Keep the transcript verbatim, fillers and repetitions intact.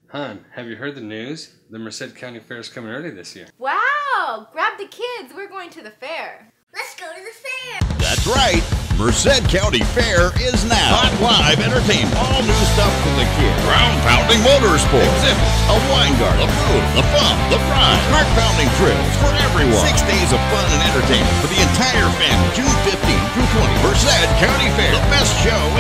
Hon, have you heard the news? The Merced County Fair is coming early this year. Wow! Grab the kids, we're going to the fair. Let's go to the fair. That's right. Merced County Fair is now. Hot live entertainment. All new stuff for the kids. Ground-pounding motorsport. Exhibits. A wine garden. The food. The fun. The ride. Heart-pounding thrills for everyone. Six days of fun and entertainment for the entire family. June fifteenth through twentieth. Merced County Fair. The best show